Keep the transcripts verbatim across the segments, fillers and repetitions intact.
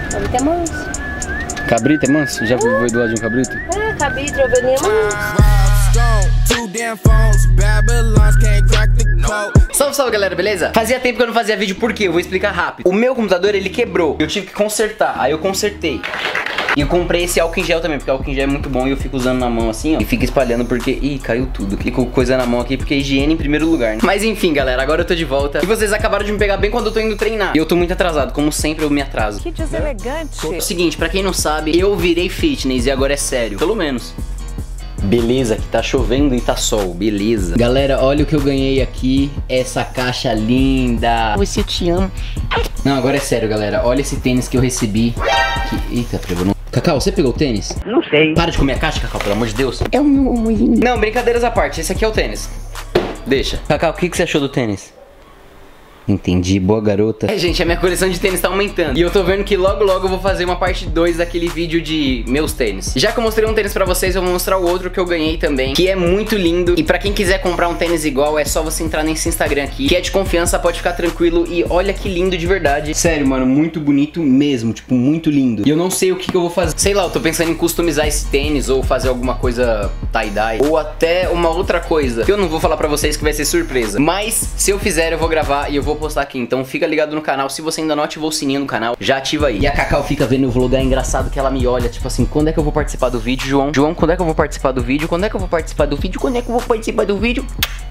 Cabrito é manso. Cabrito é manso? Já voou do lado de um cabrito? É, cabrito, ovelhinha é manso. Salve, salve galera, beleza? Fazia tempo que eu não fazia vídeo, por quê? Eu vou explicar rápido. O meu computador, ele quebrou. Eu tive que consertar, aí eu consertei. E eu comprei esse álcool em gel também, porque o álcool em gel é muito bom e eu fico usando na mão assim, ó. E fica espalhando porque... Ih, caiu tudo. Fico com coisa na mão aqui porque higiene em primeiro lugar, né? Mas enfim, galera, agora eu tô de volta. E vocês acabaram de me pegar bem quando eu tô indo treinar. E eu tô muito atrasado, como sempre eu me atraso. Que deselegante. É o seguinte, pra quem não sabe, eu virei fitness e agora é sério. Pelo menos. Beleza, que tá chovendo e tá sol, beleza. Galera, olha o que eu ganhei aqui. Essa caixa linda. Você te amo. Não, agora é sério, galera. Olha esse tênis que eu recebi. Que... Eita, pegou no... Cacau, você pegou o tênis? Não sei. Para de comer a caixa, Cacau, pelo amor de Deus. É um moinho. Não, brincadeiras à parte, esse aqui é o tênis. Deixa. Cacau, o que, que você achou do tênis? Entendi, boa garota. É, gente, a minha coleção de tênis tá aumentando. E eu tô vendo que logo logo eu vou fazer uma parte dois daquele vídeo de meus tênis. Já que eu mostrei um tênis pra vocês, eu vou mostrar o outro que eu ganhei também, que é muito lindo. E pra quem quiser comprar um tênis igual, é só você entrar nesse Instagram aqui, que é de confiança, pode ficar tranquilo. E olha que lindo de verdade. Sério, mano, muito bonito mesmo, tipo, muito lindo. E eu não sei o que, que eu vou fazer. Sei lá, eu tô pensando em customizar esse tênis, ou fazer alguma coisa tie-dye, ou até uma outra coisa, que eu não vou falar pra vocês, que vai ser surpresa. Mas, se eu fizer, eu vou gravar e eu vou postar aqui. Então fica ligado no canal. Se você ainda não ativou o sininho no canal, já ativa aí. E a Cacau fica vendo o vlog, é engraçado que ela me olha, tipo assim, quando é que eu vou participar do vídeo, João? João, quando é que eu vou participar do vídeo? Quando é que eu vou participar do vídeo? Quando é que eu vou participar do vídeo?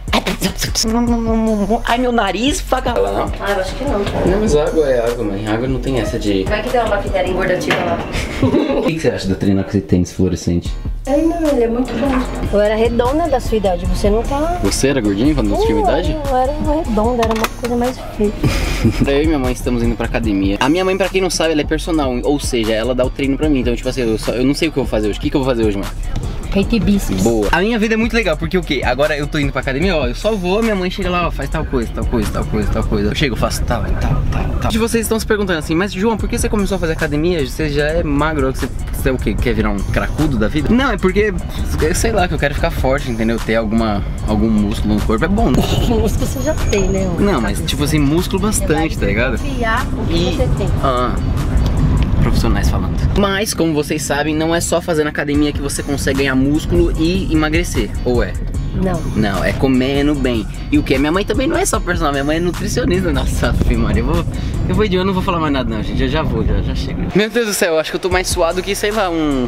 Ai, meu nariz, faga. Ela não? Ah, eu acho que não. Não, mas água é água, mãe. Água não tem essa de... Vai que tem uma bactéria engordativa lá. O que, que você acha da treinar com esse tênis fluorescente? Ai, não, ele é muito bom. Eu era redonda da sua idade, você não tá... Você era gordinha quando você tinha idade? Eu era redonda, era uma coisa mais feia. Eu e minha mãe estamos indo pra academia. A minha mãe, pra quem não sabe, ela é personal, ou seja, ela dá o treino pra mim. Então, tipo assim, eu, só, eu não sei o que eu vou fazer hoje. O que, que eu vou fazer hoje, mano? Peito e bíceps. Boa. A minha vida é muito legal, porque o quê? Agora eu tô indo pra academia, ó, eu só vou, minha mãe chega lá, ó, faz tal coisa, tal coisa, tal coisa, tal coisa. Eu chego, faço tal, tal, tal, tal. E vocês estão se perguntando assim, mas João, por que você começou a fazer academia? Você já é magro, você, você é o quê? Quer virar um cracudo da vida? Não, é porque, sei lá, que eu quero ficar forte, entendeu? Ter alguma, algum músculo no corpo é bom, né? Músculo você já tem, né? Não, mas tipo assim, músculo bastante, tá ligado? Confiar o que E... você tem. Ah... profissionais falando. Mas, como vocês sabem, não é só fazendo academia que você consegue ganhar músculo e emagrecer, ou é? Não. Não, é comendo bem. E o que? Minha mãe também não é só personal, minha mãe é nutricionista. Nossa, Maria, eu vou, eu vou de eu não vou falar mais nada não, gente, eu já vou, já, já chego. Meu Deus do céu, eu acho que eu tô mais suado que, sei lá, um...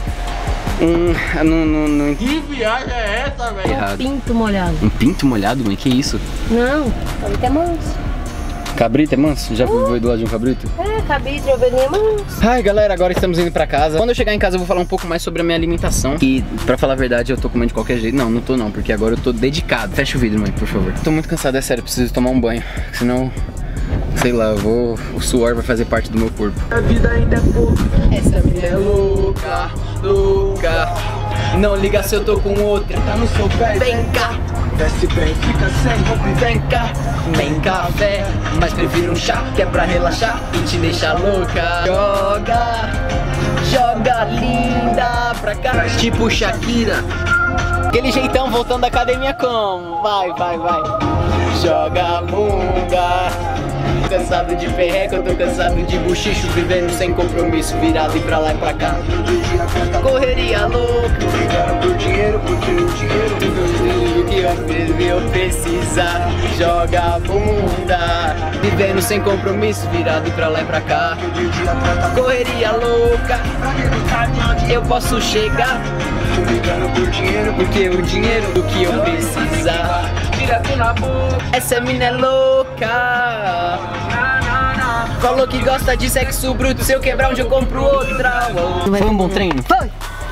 Um... Não, não, não... Que viagem é essa, velho? Um pinto molhado. Um pinto molhado, mãe? Que isso? Não, cabrito é manso. Cabrito é manso? Já foi do lado de um cabrito? É, cabrito, ovelhinha é manso. Ai, galera, agora estamos indo pra casa. Quando eu chegar em casa eu vou falar um pouco mais sobre a minha alimentação. E, pra falar a verdade, eu tô comendo de qualquer jeito. Não, não tô não, porque agora eu tô dedicado. Fecha o vidro, mãe, por favor. Tô muito cansado, é sério, preciso tomar um banho. Senão, sei lá, eu vou... o suor vai fazer parte do meu corpo. A vida ainda é pouco. Essa vida é louca, louca. Não liga se eu tô com outra. Tá no seu pé. Vem cá. Desce bem, fica sem. Vem cá, nem café, mas prefiro um chá que é pra relaxar e te deixar louca. Joga, joga linda pra cá, tipo Shakira. Aquele jeitão voltando da academia como? Vai, vai, vai. Joga a bunda. Cansado de perreca, eu tô cansado de buchicho, vivendo sem compromisso, virado e pra lá e pra cá. Correria louca, Por dinheiro, por dinheiro, dinheiro. tudo que eu, eu precisar. Joga a bunda, vivendo sem compromisso, virado pra lá e pra cá. Correria louca, eu posso chegar, Por dinheiro, porque o dinheiro do que eu precisar. direto na boca. Essa mina é louca, falou que gosta de sexo bruto, se eu quebrar onde eu compro outra. Foi um bom treino? Foi.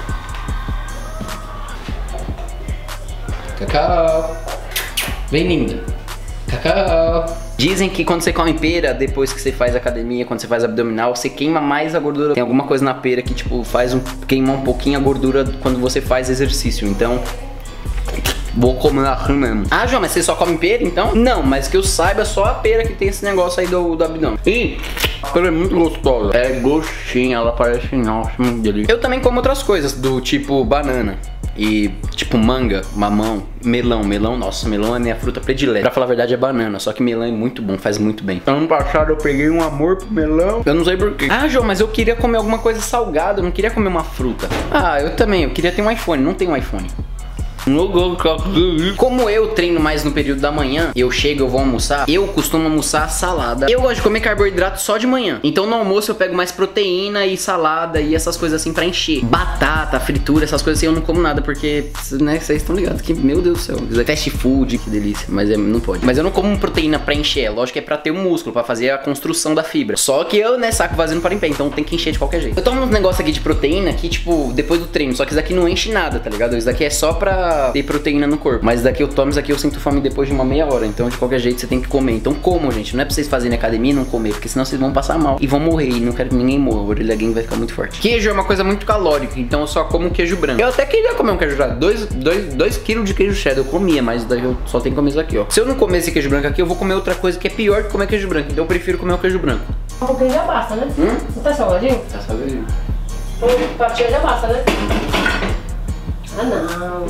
Cacau, vem linda. Cacau. Dizem que quando você come pera, depois que você faz academia, quando você faz abdominal, você queima mais a gordura. Tem alguma coisa na pera que tipo faz um, queimar um pouquinho a gordura quando você faz exercício. Então, vou comer assim mesmo. Ah, João, mas você só come pera então? Não, mas que eu saiba, só a pera que tem esse negócio aí do, do abdômen. E a pera é muito gostosa. É gostinha, ela parece, nossa, muito delícia. Eu também como outras coisas, do tipo banana. e tipo manga, mamão, melão, melão, nossa, melão é minha fruta predileta. Pra falar a verdade é banana, só que melão é muito bom, faz muito bem. Ano passado eu peguei um amor pro melão, eu não sei porquê. Ah, João, mas eu queria comer alguma coisa salgada, eu não queria comer uma fruta. Ah, eu também, eu queria ter um iPhone, não tenho um iPhone. Como eu treino mais no período da manhã, eu chego, eu vou almoçar, eu costumo almoçar salada. Eu gosto de comer carboidrato só de manhã. Então no almoço eu pego mais proteína e salada e essas coisas assim pra encher. Batata, fritura, essas coisas assim eu não como nada porque, né, vocês estão ligados que, meu Deus do céu, isso é fast food, que delícia, mas é, não pode. Mas eu não como proteína pra encher, lógico que é pra ter um músculo, pra fazer a construção da fibra. Só que eu, né, saco vazio para em pé, então tem que encher de qualquer jeito. Eu tomo uns negócios aqui de proteína que, tipo, depois do treino, só que isso daqui não enche nada, tá ligado? Isso daqui é só pra ter proteína no corpo. Mas daqui eu tomo isso aqui, eu sinto fome depois de uma meia hora. Então de qualquer jeito você tem que comer. Então comam, gente. Não é pra vocês fazerem academia e não comer, porque senão vocês vão passar mal e vão morrer. E não quero que ninguém morra. A orelha game vai ficar muito forte. Queijo é uma coisa muito calórica, então eu só como queijo branco. Eu até queria comer um queijo branco. dois, dois, dois quilos de queijo cheddar eu comia, mas daí eu só tenho que comer isso aqui, ó. Se eu não comer esse queijo branco aqui, eu vou comer outra coisa que é pior que comer queijo branco. Então eu prefiro comer o queijo branco. Um pouquinho já basta, né? Hum? Não tá salgadinho? Tá salgadinho. Um pratinho já basta, né? Ah, não.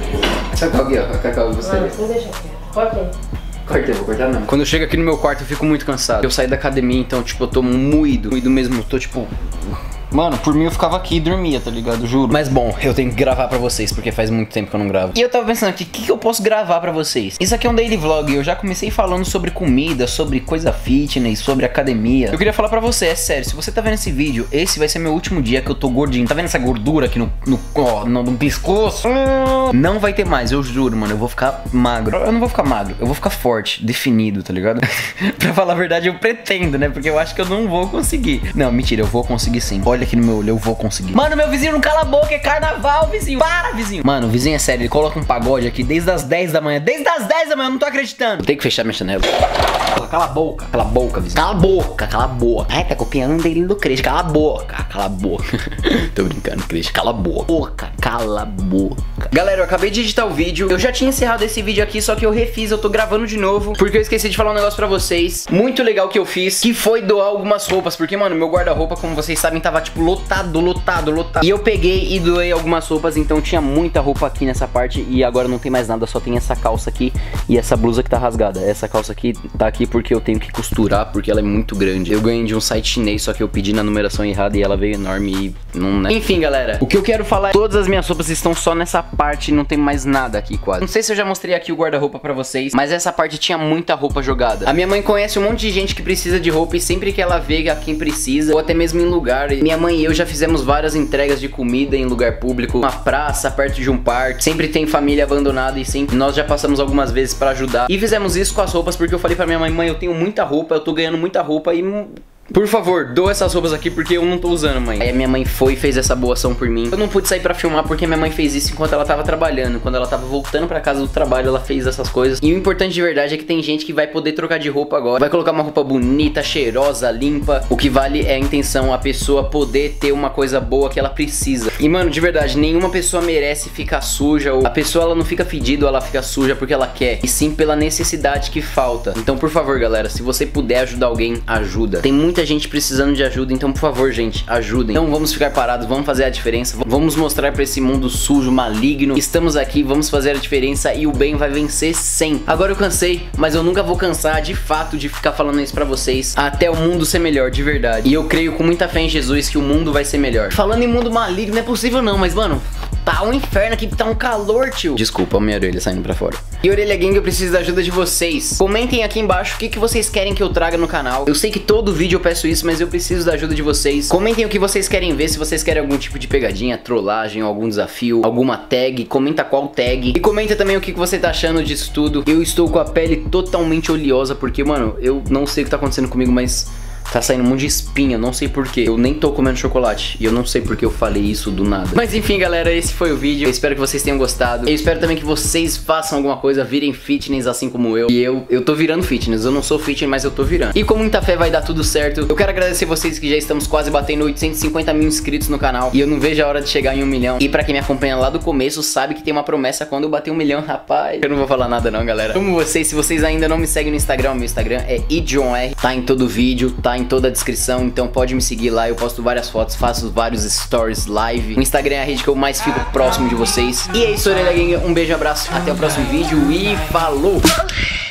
Essa cacau aqui, ó. A cacau você. Ah, não deixa aqui. Corta aí. Cortei, vou cortar não. Quando eu chego aqui no meu quarto eu fico muito cansado. Eu saí da academia, então tipo, eu tô moído. Moído mesmo, eu tô tipo... Mano, por mim eu ficava aqui e dormia, tá ligado? Juro. Mas bom, eu tenho que gravar pra vocês, porque faz muito tempo que eu não gravo. E eu tava pensando aqui, o que, que eu posso gravar pra vocês? Isso aqui é um daily vlog, eu já comecei falando sobre comida, sobre coisa fitness, sobre academia. Eu queria falar pra você, é sério, se você tá vendo esse vídeo, esse vai ser meu último dia que eu tô gordinho. Tá vendo essa gordura aqui no, no, ó, no, no pescoço? Não vai ter mais, eu juro, mano, eu vou ficar magro. Eu não vou ficar magro, eu vou ficar forte, definido, tá ligado? Pra falar a verdade, eu pretendo, né? Porque eu acho que eu não vou conseguir. Não, mentira, eu vou conseguir sim. Olha aqui no meu olho, eu vou conseguir. Mano, meu vizinho não cala a boca, é carnaval, vizinho. Para, vizinho. Mano, o vizinho é sério, ele coloca um pagode aqui desde as dez da manhã. Desde as dez da manhã, eu não tô acreditando. Tem que fechar minha janela. Cala a boca, cala a boca, vizinho. Cala a boca, cala a boca. Ai, tá copiando dele do Cresce. Cala a boca, cala a boca. Tô brincando, Cresce. Cala a boca. Boca, cala a boca. Galera, eu acabei de editar o vídeo. Eu já tinha encerrado esse vídeo aqui, só que eu refiz, eu tô gravando de novo, porque eu esqueci de falar um negócio pra vocês. Muito legal que eu fiz, que foi doar algumas roupas. Porque, mano, meu guarda-roupa, como vocês sabem, tava tipo lotado, lotado, lotado. E eu peguei e doei algumas roupas, então tinha muita roupa aqui nessa parte. E agora não tem mais nada, só tem essa calça aqui e essa blusa que tá rasgada. Essa calça aqui tá aqui porque eu tenho que costurar, porque ela é muito grande. Eu ganhei de um site chinês, só que eu pedi na numeração errada e ela veio enorme e não, né? Enfim, galera, o que eu quero falar é todas as minhas roupas estão só nessa parte, não tem mais nada aqui quase. Não sei se eu já mostrei aqui o guarda-roupa pra vocês, mas essa parte tinha muita roupa jogada. A minha mãe conhece um monte de gente que precisa de roupa e sempre que ela vê a quem precisa, ou até mesmo em lugar, minha mãe e eu já fizemos várias entregas de comida em lugar público, uma praça, perto de um parque. Sempre tem família abandonada e sempre nós já passamos algumas vezes pra ajudar. E fizemos isso com as roupas porque eu falei pra minha mãe, mãe, eu tenho muita roupa, eu tô ganhando muita roupa e... por favor, doa essas roupas aqui porque eu não tô usando, mãe. Aí a minha mãe foi e fez essa boa ação por mim. Eu não pude sair pra filmar porque minha mãe fez isso enquanto ela tava trabalhando. Quando ela tava voltando pra casa do trabalho, ela fez essas coisas. E o importante de verdade é que tem gente que vai poder trocar de roupa agora. Vai colocar uma roupa bonita, cheirosa, limpa. O que vale é a intenção, a pessoa poder ter uma coisa boa que ela precisa. E mano, de verdade, nenhuma pessoa merece ficar suja. Ou a pessoa, ela não fica fedida ou ela fica suja porque ela quer, e sim pela necessidade que falta. Então, por favor, galera, se você puder ajudar alguém, ajuda. Tem muita gente precisando de de ajuda, então por favor, gente, ajudem. Não vamos ficar parados, vamos fazer a diferença. Vamos mostrar pra esse mundo sujo, maligno, estamos aqui, vamos fazer a diferença e o bem vai vencer sempre. Agora eu cansei, mas eu nunca vou cansar de fato de ficar falando isso pra vocês, até o mundo ser melhor, de verdade. E eu creio com muita fé em Jesus que o mundo vai ser melhor. Falando em mundo maligno, não é possível não, mas mano, tá um inferno aqui, tá um calor, tio. Desculpa, a minha orelha saindo pra fora. E Orelha Gang, eu preciso da ajuda de vocês. Comentem aqui embaixo o que, que vocês querem que eu traga no canal. Eu sei que todo vídeo eu peço isso, mas eu preciso da ajuda de vocês. Comentem o que vocês querem ver, se vocês querem algum tipo de pegadinha, trollagem, algum desafio, alguma tag. Comenta qual tag. E comenta também o que, que você tá achando disso tudo. Eu estou com a pele totalmente oleosa, porque, mano, eu não sei o que tá acontecendo comigo, mas... tá saindo um monte de espinha, não sei porquê. Eu nem tô comendo chocolate e eu não sei porque eu falei isso do nada. Mas enfim, galera, esse foi o vídeo. Eu espero que vocês tenham gostado. Eu espero também que vocês façam alguma coisa, virem fitness assim como eu. E eu, eu tô virando fitness. Eu não sou fitness, mas eu tô virando. E com muita fé vai dar tudo certo. Eu quero agradecer vocês que já estamos quase batendo oitocentos e cinquenta mil inscritos no canal. E eu não vejo a hora de chegar em um milhão. E pra quem me acompanha lá do começo, sabe que tem uma promessa quando eu bater um milhão, rapaz. Eu não vou falar nada não, galera. Como vocês, se vocês ainda não me seguem no Instagram, meu Instagram é ijohnr. Tá em todo vídeo, tá em toda a descrição, então pode me seguir lá, eu posto várias fotos, faço vários stories live. O Instagram é a rede que eu mais fico próximo de vocês. E é isso, Orelha Gang, um beijo, abraço, até o próximo vídeo e falou!